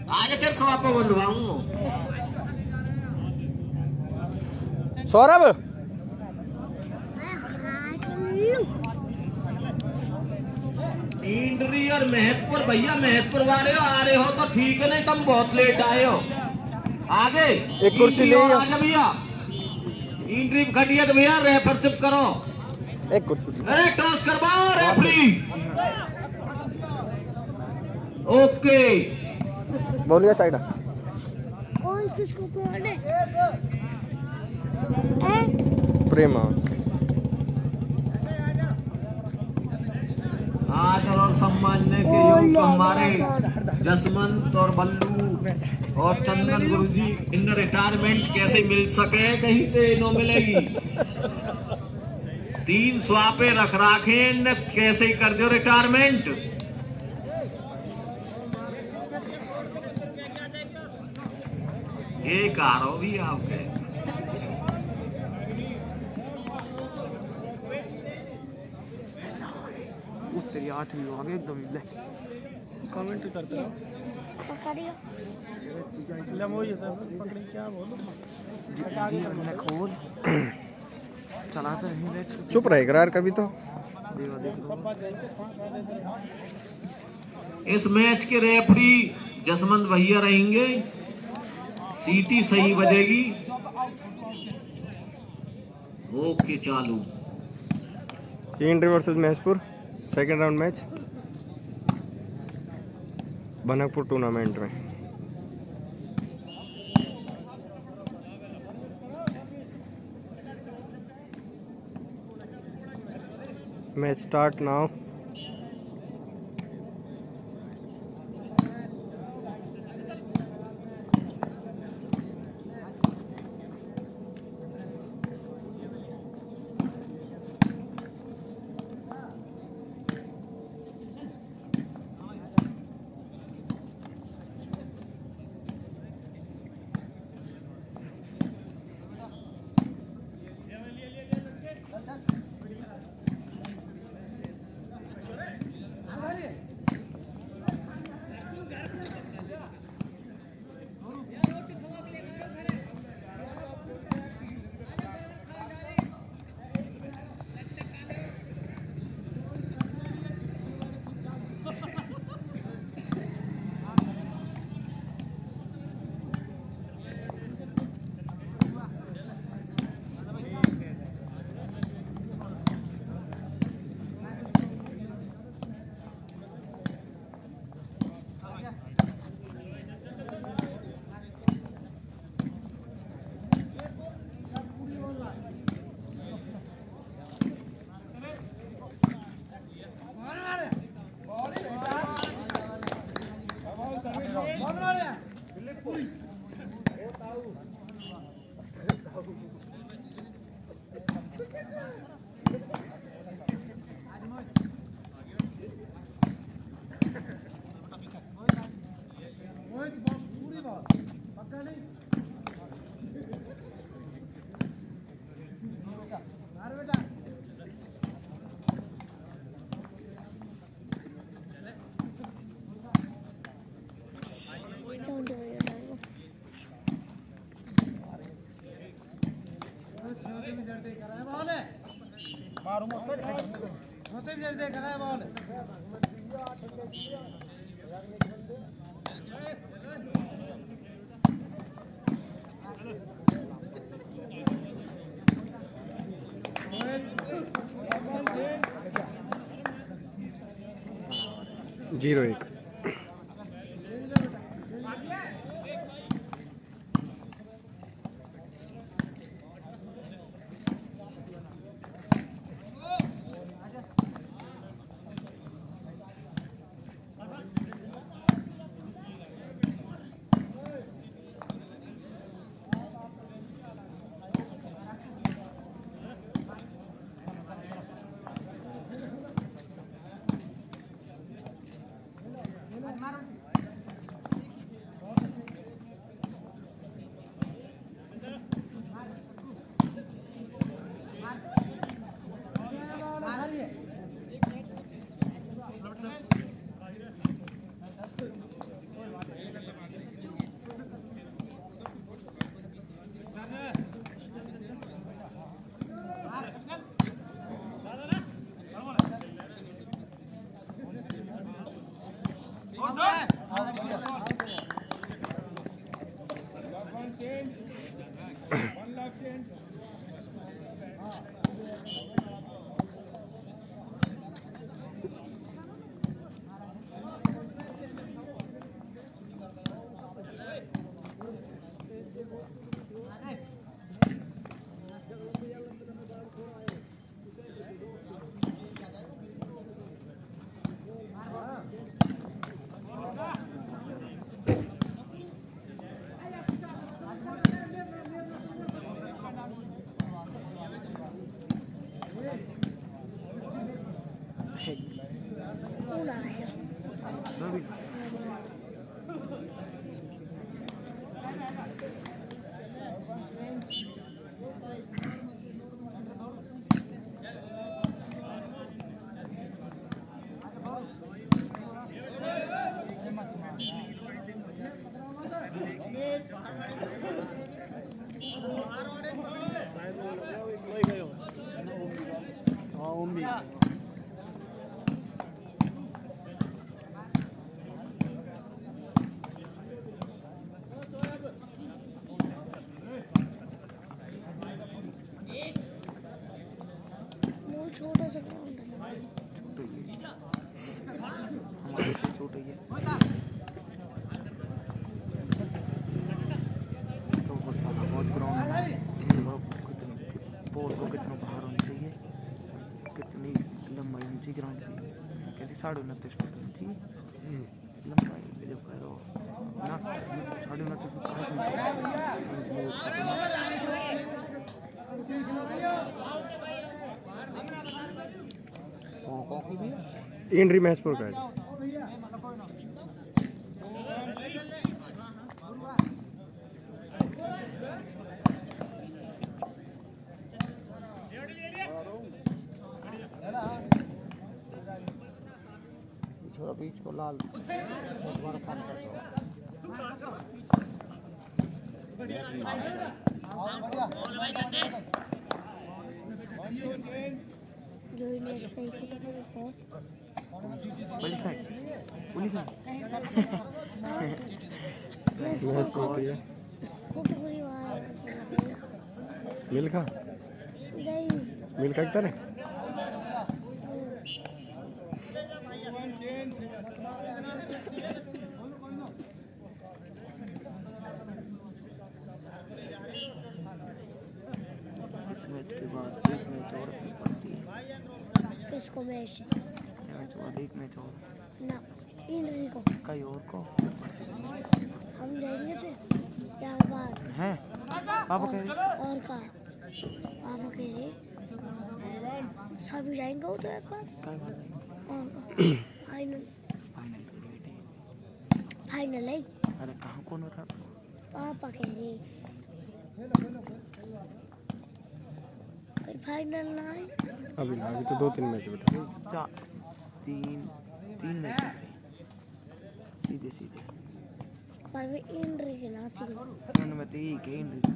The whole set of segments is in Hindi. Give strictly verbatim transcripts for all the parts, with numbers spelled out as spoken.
आज तेरे स्वाप को बुलवाऊं। सौरभ इंद्री और महेशपुर भैया, महेशपुर वाले हो, आ रहे हो तो ठीक है, नहीं तुम बहुत लेट आए हो। आगे एक कुर्सी ले आ जा भैया। इंट्री खटिया तो भैया रेफरशिप करो। एक कुर्सी। अरे टॉस करवाओ रेफरी। ओके बोलिए साइड। कौन किसको बोले? प्रेमा। आदर और सम्मानने के योग्य हमारे जसवंत और बल्लू और चंदन गुरुजी, इन रिटायरमेंट कैसे मिल सके, कहीं तो नो मिलेगी। तीन स्वापे रख राखे, कैसे ही कर दो रिटायरमेंट। एक आ रहा भी आपके तेरी आठवीं आगे एकदम ले कमेंट करते हो। पकड़ियो ले मोई है पकड़ी क्या बोलो जी हमने खोल चलाते नहीं ले चुप रहे यार कभी तो। इस मैच के रेफरी जसवंत भैया रहेंगे। सीटी सही बजेगी। ओके चालू। Entry versus Maheshpur second round match Bankapur tournament में। Match start now. जीरो एक। कौन आ रहा है? छोटा सा ग्राउंड है, हमारे तो छोटा ही है तो बहुत ग्राउंड है। कितनी पोल को कितना बाहर होनी चाहिए, कितनी लंबाई होनी चाहिए ग्राउंड की, कहती साढ़े उनतीस फुट होनी चाहिए लंबाई। जो कह रहे हो ना साढ़े उनतीस फुट एंट्री मैच पर का छोड़ा बीच को लाल दोबारा काम करता जो इन्हें नहीं पता है बड़ी साइड पुलिस है मैच पर होती है खुद परिवार मिल्खा नहीं मिल्खा की तरह इस मैच के बाद एक मैच और पड़ती है। किसको मैच मैच बाद एक मैच और ना इंद्री को कई और को पड़ती हम जाएंगे फिर यार बात है। पापा कह रहे और का पापा कह रहे सभी जाएंगे वो तो एक बार काय बात नहीं और फाइनल फाइनल तो लेट है। फाइनल है अरे कहाँ कौन बता पापा कह रहे फाइनल ना है अभी ना अभी तो दो तीन मैच बेटा चार तीन तीन मैच सीधे सीधे पर वे इंद्री के ना थी उनमें तो एक है इंद्री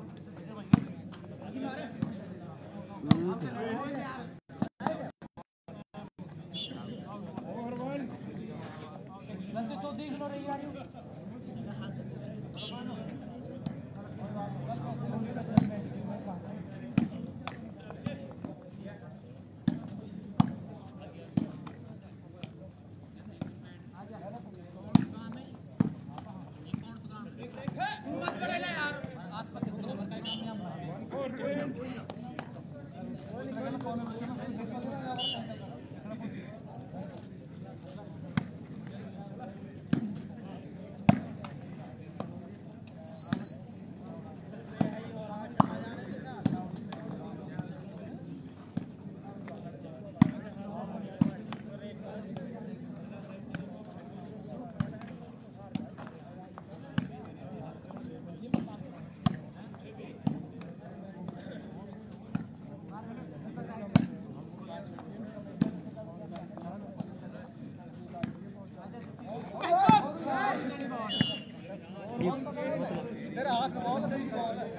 तेरे हाथ में बहुत बड़ी बॉल है।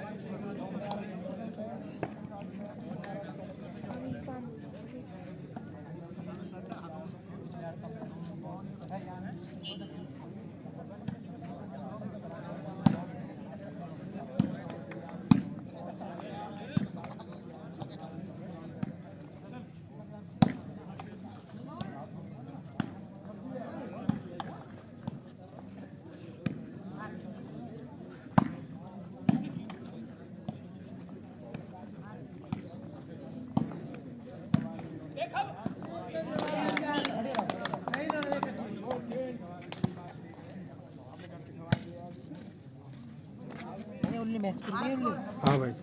हाँ भाई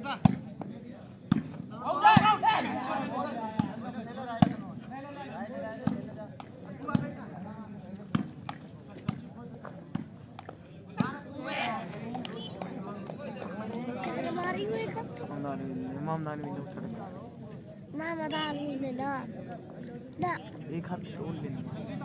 किसने मारी हुई कब तो मामदानी भी नहीं उतर मामा आदमी ने ना ना एक हाथ छोड़ लेना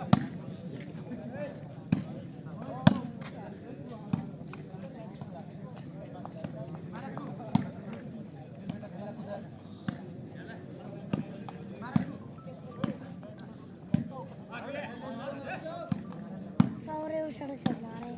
सौरे उछल कर मारे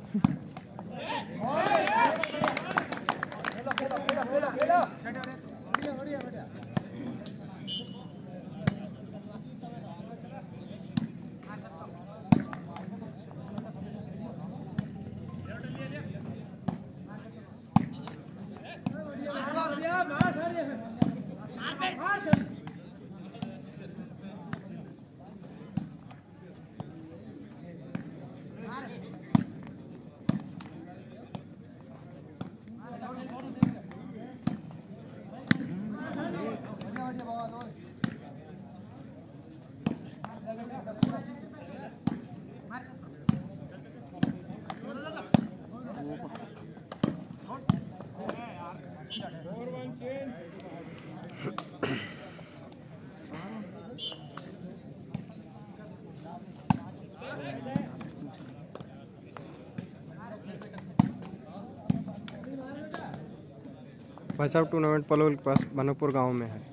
भाई साहब टूर्नामेंट पलोल के पास बनकपुर गांव में है।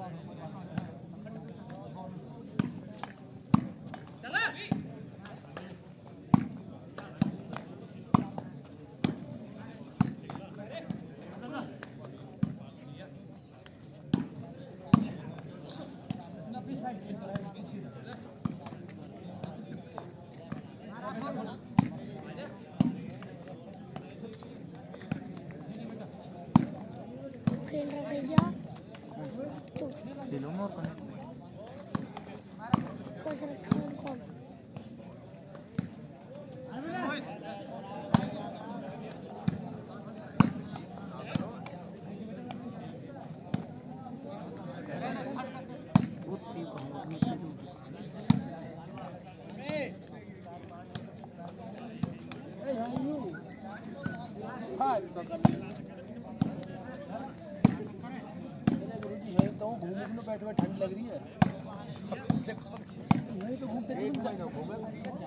खेल रहा भैया तू खेलो मोर कौन कौन सा कौन कौन उतनी को उतनी दे दो तो घूमने में बैठे बैठे ठंड लग रही है नहीं तो घूमते एक महीना घूमे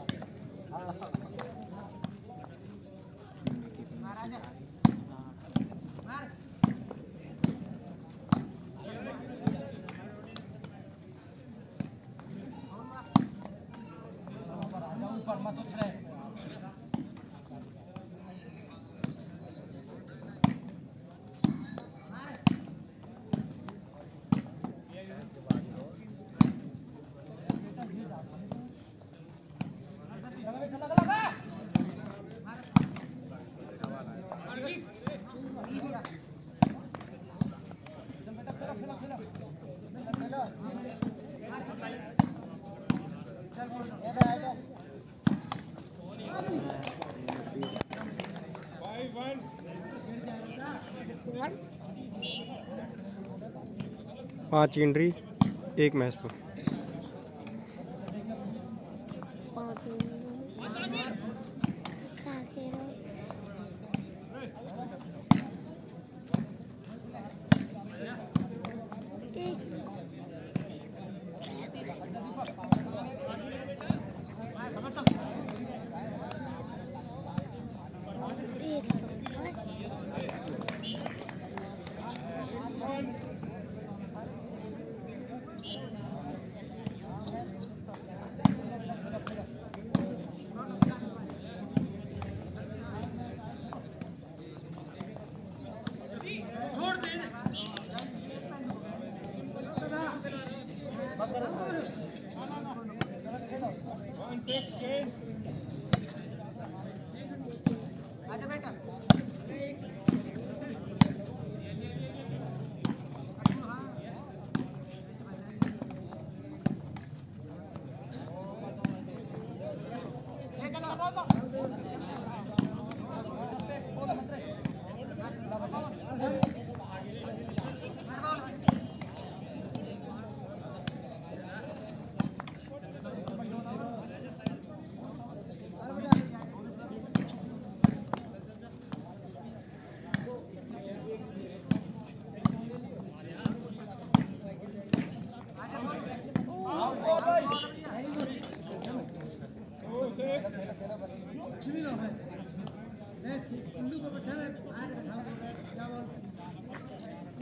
पाँच इंट्री एक मैच पर।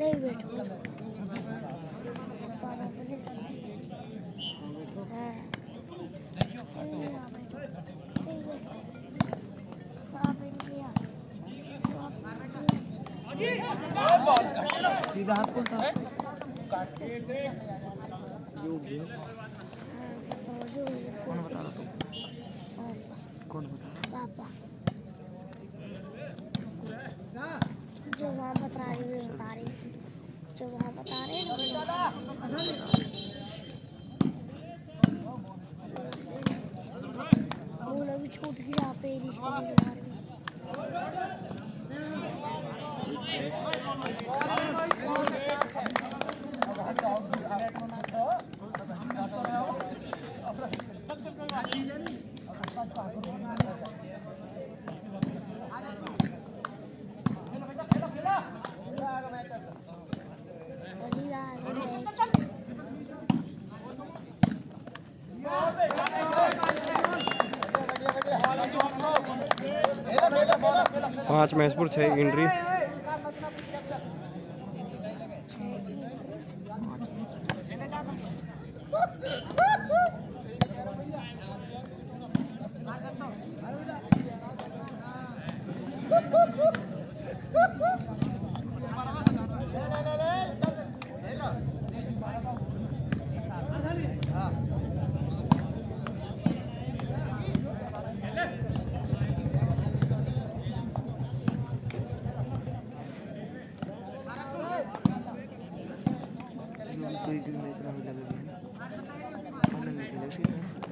यही बैठो पापा अपने साथ हाँ सीधा हाथ कौन था कौन बता रहा तू कौन बता रहा पापा जो वहाँ बता रही है बता रही जो वहाँ बता रहे हैं वो लोग भी छूट की जहाँ पे जिसको भी जुगाड़ में पाँच मैच पर छः इंट्री। कोई भी मैच ना मिला लगे हमने निकले फिर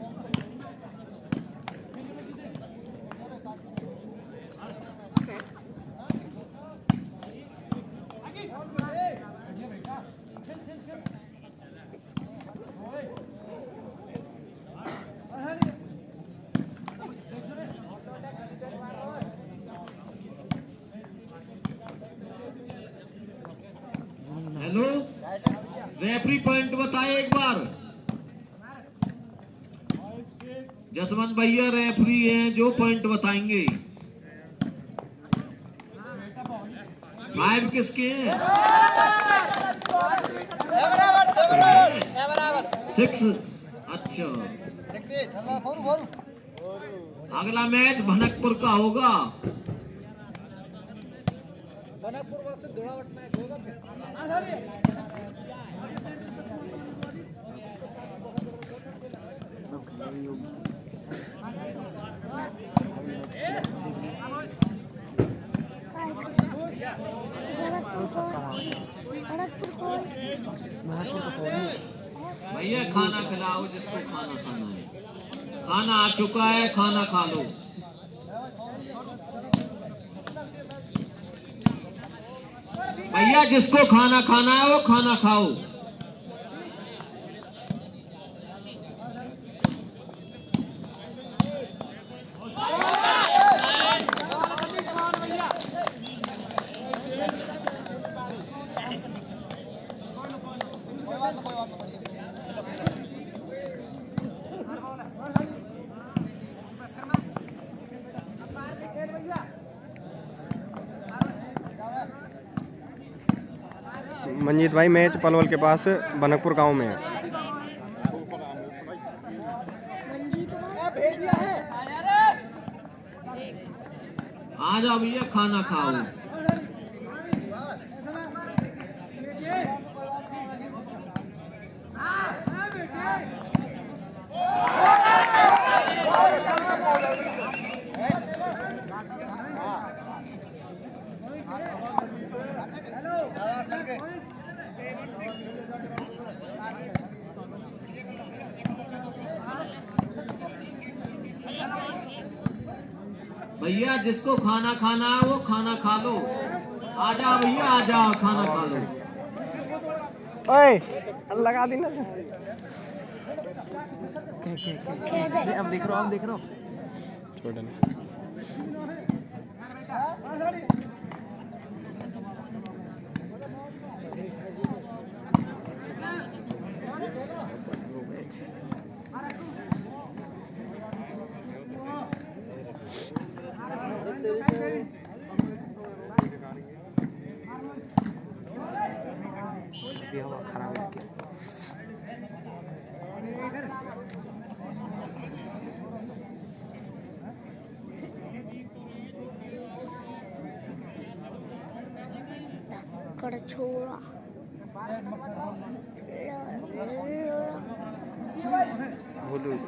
हेलो रेफरी पॉइंट बताए एक बार। जसवंत भैया रेफरी हैं जो पॉइंट बताएंगे। फाइव किसके हैं? सिक्स। अच्छा अगला मैच भनकपुर का होगा। भैया खाना खिलाओ जिसको खाना खाना है। खाना आ चुका है, खाना खा लो। भैया जिसको खाना खाना है वो खाना खाओ। मंजीत भाई मैच पलवल के पास बनकपुर गांव में है। आ जाओ भैया खाना खाओ। भैया जिसको खाना खाना है वो खाना खा लो। आ जाओ भैया आ जाओ खाना खा लो। ओए लगा दी ना। अब देख रहा हूँ, अब देख रहा हूँ। छोड़ ना। की हवा खराब है क्या? कर छोरा बोलो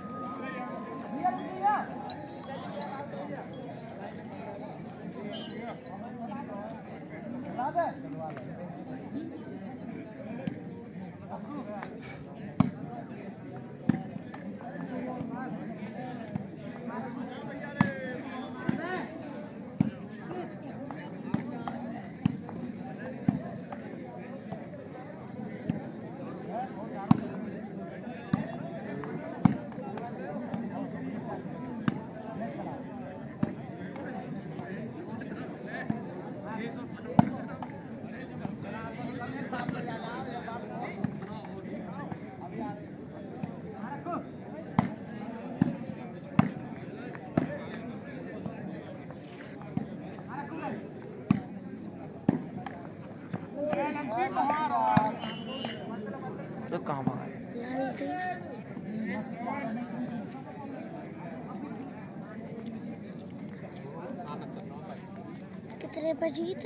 तो कहाँ भागा कितने पर जीत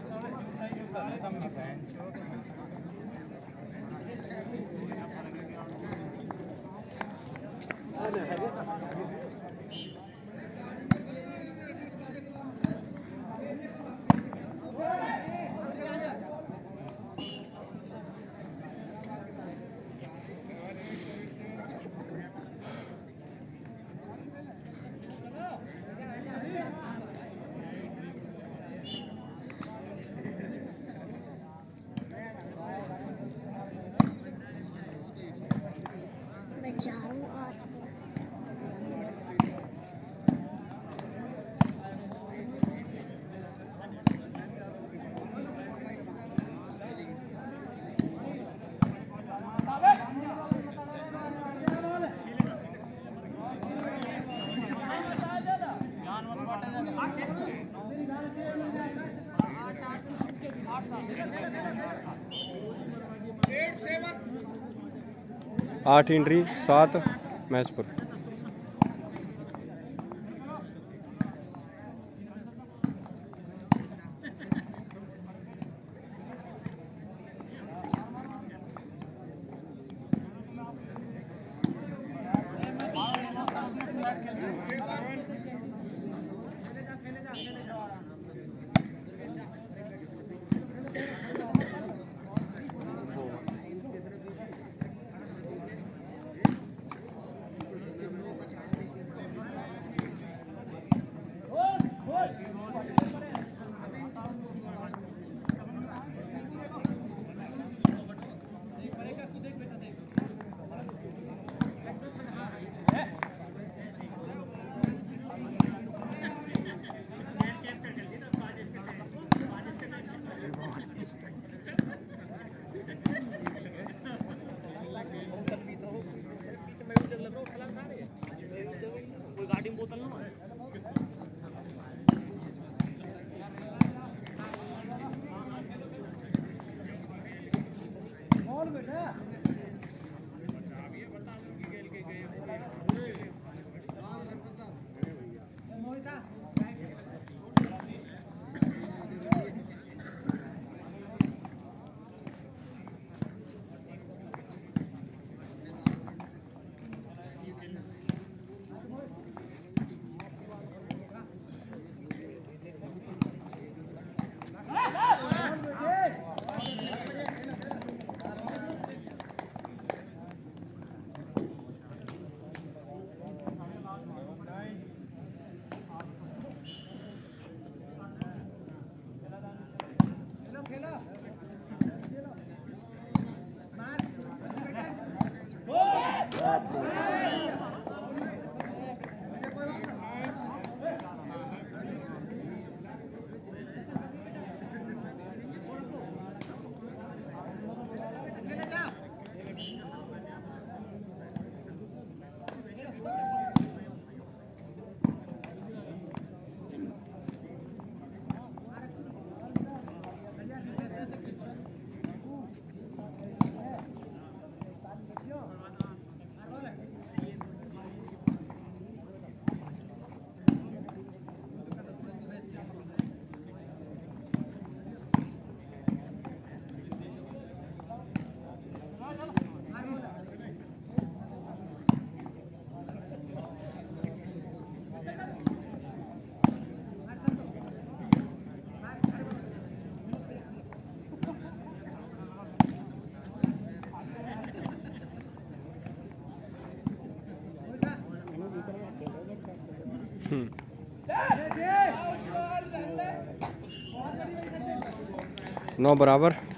मैं जा रहा हूँ आज आठ इंट्री सात मैच पर। नौ बराबर।